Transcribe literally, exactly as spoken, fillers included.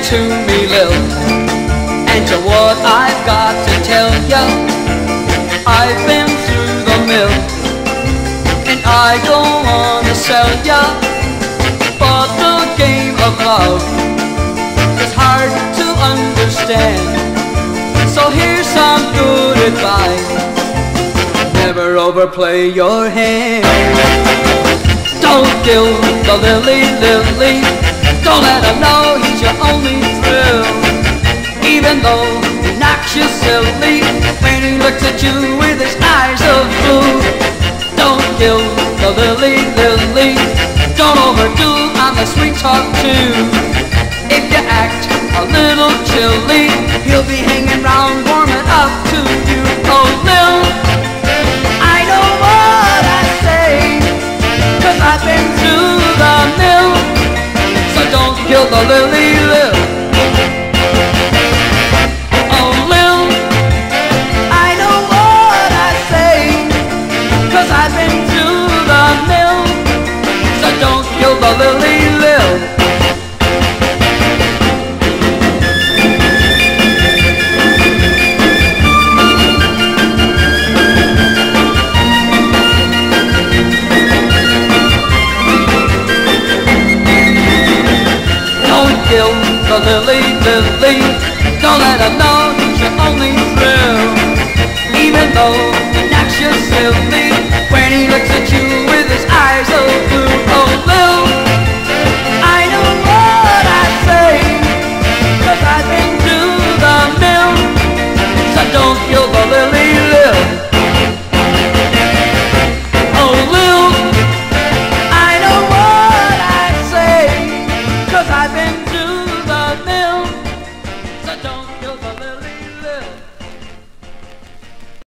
to me, Lil, and to what I've got to tell ya. I've been through the mill, and I don't wanna sell ya, but the game of love is hard to understand. So here's some good advice: never overplay your hand. Don't kill the lily, lily. Don't let him know he's your only thrill. Even though he knocks you silly when he looks at you with his eyes of blue. Don't kill the lily, lily. Don't overdo on the sweet talk too. If you act a little chilly, he'll be hanging round warming up to you. Oh, Lil, I know what I say, 'cause I've been through the mill. So don't kill the lily, Lil. Oh, Lil, I know what I say, 'cause I've been through the mill. So don't kill the lily, Lil. Kill the lily, lily. Don't let him know he's your only thrill. Even though he knocks you silly when he looks at you with his eyes of blue. Oh, Lil, I know what I say, 'cause I've been through the mill. So don't kill the lily, Lil. Oh, Lil, I know what I say, 'cause I've been through the mill. So don't kill the lily.